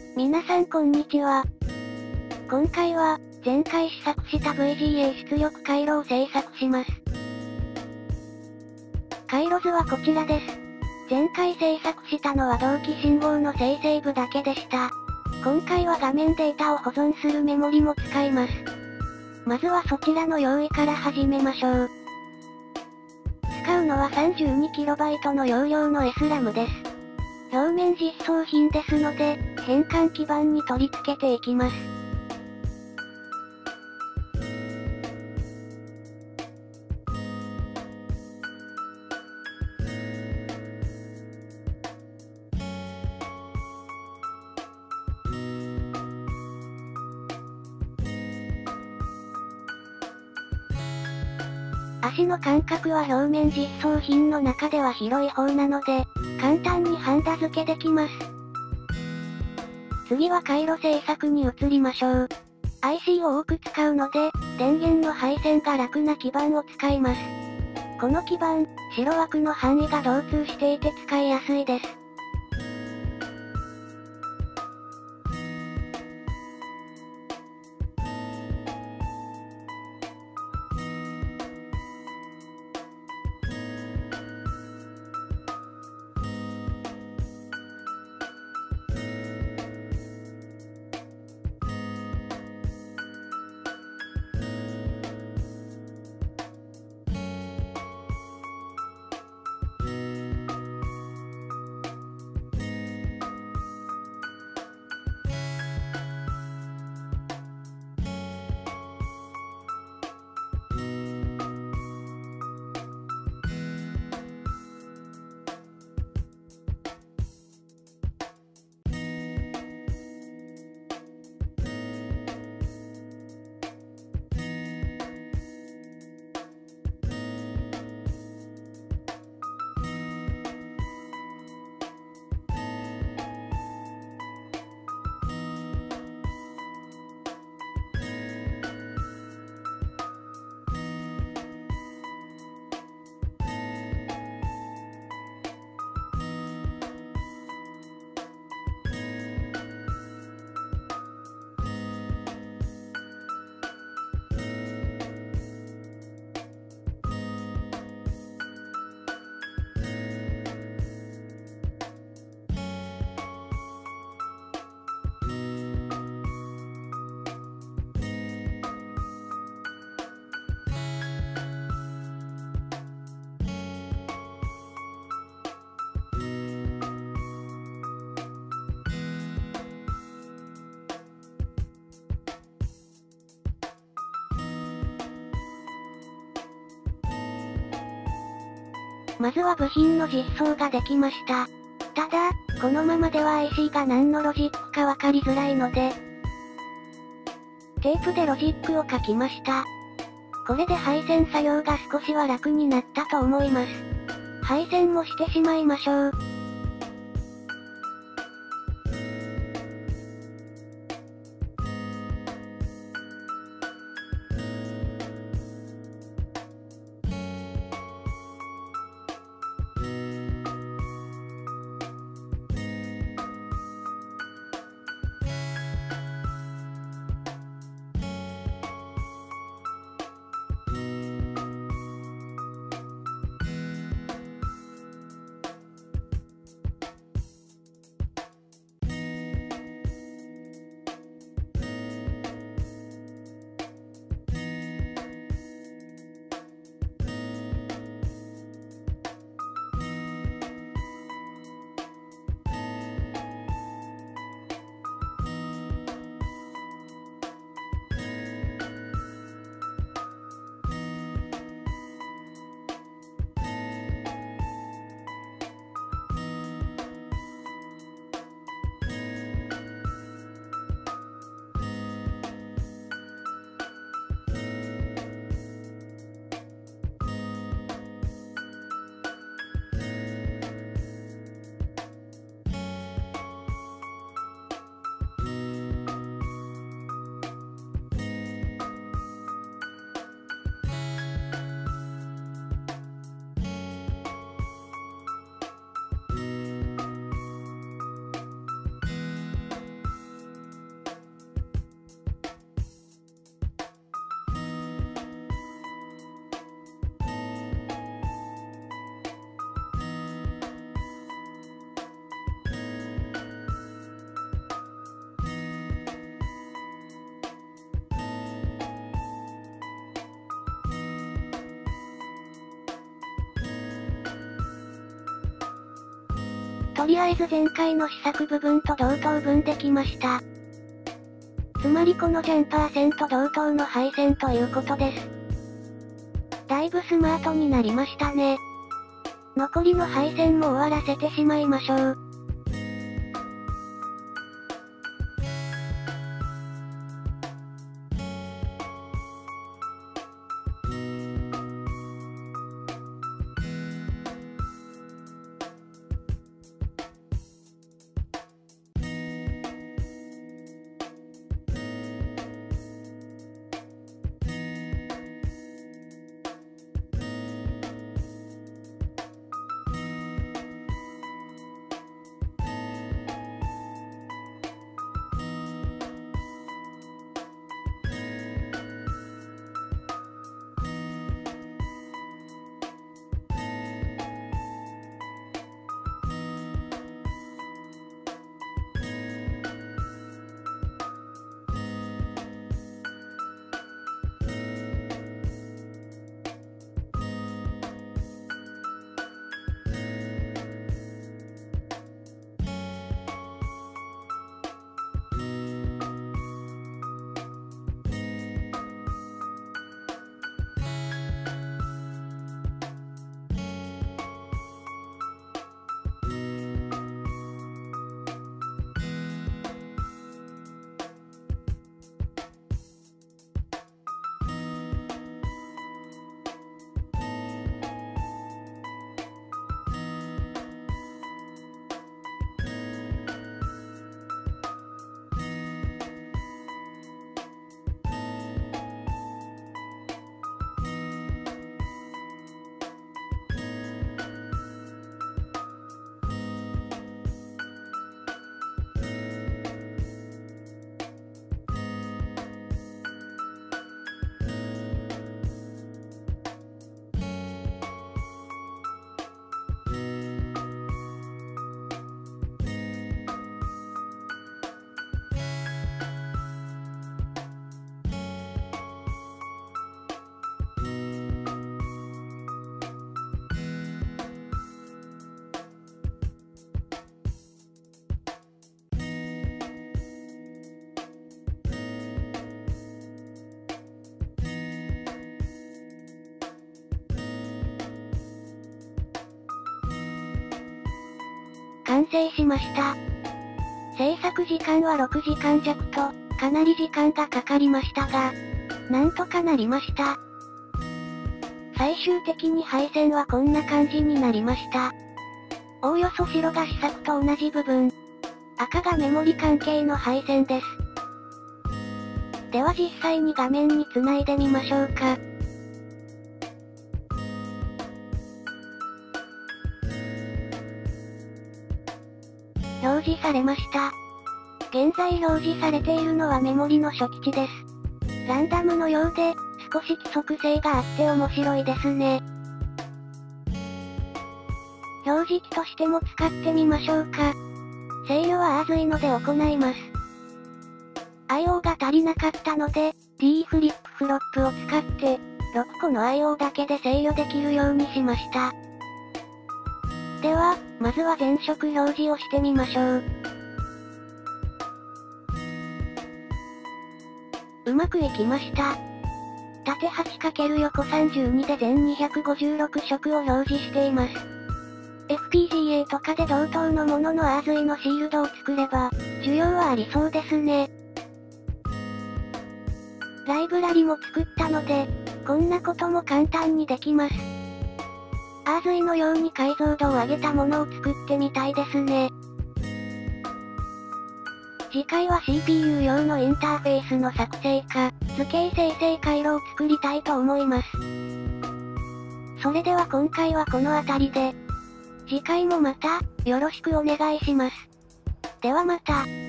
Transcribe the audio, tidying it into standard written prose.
皆さんこんにちは。今回は、前回試作した VGA 出力回路を製作します。回路図はこちらです。前回製作したのは同期信号の生成部だけでした。今回は画面データを保存するメモリも使います。まずはそちらの用意から始めましょう。使うのは 32KB の容量の SRAM です。表面実装品ですので、変換基板に取り付けていきます。足の間隔は表面実装品の中では広い方なので、簡単にハンダ付けできます。次は回路製作に移りましょう。IC を多く使うので、電源の配線が楽な基板を使います。この基板、白枠の範囲が同通していて使いやすいです。まずは部品の実装ができました。ただ、このままでは IC が何のロジックかわかりづらいので、テープでロジックを書きました。これで配線作業が少しは楽になったと思います。配線もしてしまいましょう。 とりあえず前回の試作部分と同等分できました。つまりこのジャンパー線と同等の配線ということです。だいぶスマートになりましたね。残りの配線も終わらせてしまいましょう。完成しました。制作時間は6時間弱と、かなり時間がかかりましたが、なんとかなりました。最終的に配線はこんな感じになりました。おおよそ白が試作と同じ部分。赤がメモリ関係の配線です。では実際に画面につないでみましょうか。表示されました。現在表示されているのはメモリの初期値です。ランダムのようで、少し規則性があって面白いですね。表示器としても使ってみましょうか。制御は熱いので行います。I/O が足りなかったので、D フリップフロップを使って、6個の I/O だけで制御できるようにしました。では、まずは全色表示をしてみましょう。うまくいきました。縦 8× 横32で全256色を表示しています。FPGA とかで同等のものの RZ のシールドを作れば、需要はありそうですね。ライブラリも作ったので、こんなことも簡単にできます。RZ のように解像度を上げたものを作ってみたいですね。次回は CPU 用のインターフェースの作成か、図形生成回路を作りたいと思います。それでは今回はこの辺りで、次回もまた、よろしくお願いします。ではまた。